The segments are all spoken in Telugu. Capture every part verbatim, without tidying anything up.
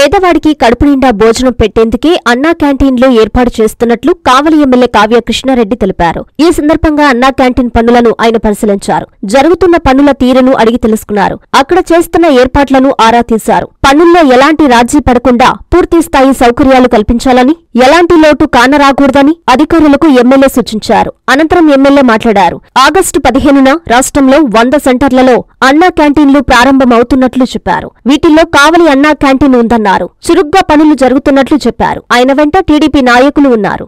పేదవాడికి కడుపు నిండా భోజనం పెట్టేందుకే అన్నా క్యాంటీన్లు ఏర్పాటు చేస్తున్నట్లు కావలి ఎమ్మెల్యే కావ్య కృష్ణారెడ్డి తెలిపారు. ఈ సందర్భంగా అన్నా క్యాంటీన్ పనులను ఆయన పరిశీలించారు. జరుగుతున్న పనుల తీరును అడిగి తెలుసుకున్నారు. అక్కడ చేస్తున్న ఏర్పాట్లను ఆరా తీశారు. పనుల్లో ఎలాంటి రాజీ పడకుండా పూర్తిస్థాయి సౌకర్యాలు కల్పించాలని, ఎలాంటి లోటు కానరాకూడదని అధికారులకు ఎమ్మెల్యే సూచించారు. అనంతరం ఎమ్మెల్యే మాట్లాడారు. ఆగస్టు పదిహేనున రాష్ట్రంలో వంద సెంటర్లలో అన్నా క్యాంటీన్లు ప్రారంభమవుతున్నట్లు చెప్పారు. వీటిల్లో కావలి అన్నా క్యాంటీన్ ఉందన్నారు. చురుగ్గా పనులు జరుగుతున్నట్లు చెప్పారు. ఆయన వెంట టీడీపీ నాయకులు ఉన్నారు.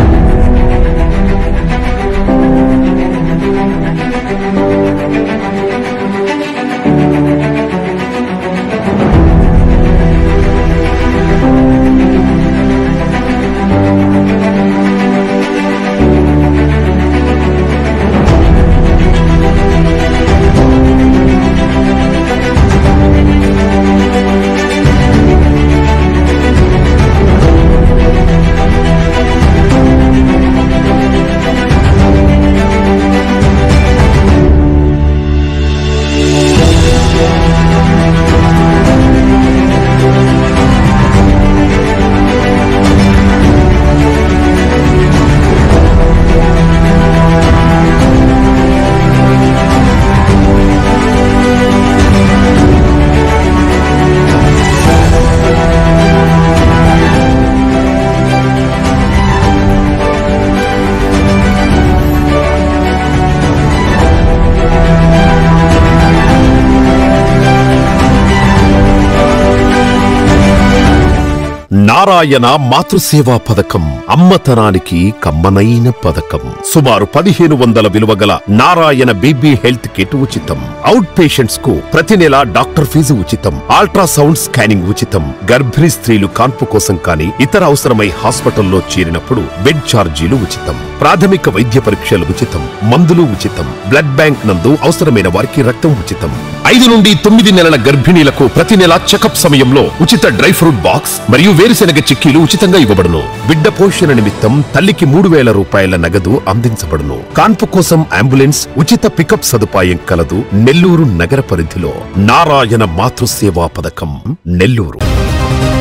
నారాయణ మాతృసేవా పథకం అమ్మతనానికి కమ్మనైన పథకం. సుమారు పదిహేను వందల విలువగల నారాయణ బేబీ హెల్త్ కిట్ ఉచితం. అవుట్ పేషెంట్స్ కు ప్రతి నెల డాక్టర్ ఫీజు ఉచితం. అల్ట్రాసౌండ్ స్కానింగ్ ఉచితం. గర్భిణీ స్త్రీలు కాన్పు కోసం కానీ ఇతర అవసరమై హాస్పిటల్లో చేరినప్పుడు బెడ్ ఛార్జీలు ఉచితం. ప్రాథమిక వైద్య పరీక్షలు ఉచితం. మందులు ఉచితం. బ్లడ్ బ్యాంక్ నందు అవసరమైన వారికి రక్తం ఉచితం. ఐదు నుండి తొమ్మిది నెలల గర్భిణీలకు ప్రతి నెల చెకప్ సమయంలో ఉచిత డ్రై ఫ్రూట్ బాక్స్ మరియు వేరుశెనగ చిక్కీలు ఉచితంగా ఇవ్వబడును. బిడ్డ పోషణ నిమిత్తం తల్లికి మూడు వేల రూపాయల నగదు అందించబడును. కాన్పు కోసం అంబులెన్స్ ఉచిత పికప్ సదుపాయం కలదు. నెల్లూరు నగర పరిధిలో నారాయణ మాతృసేవా పథకం నెల్లూరు.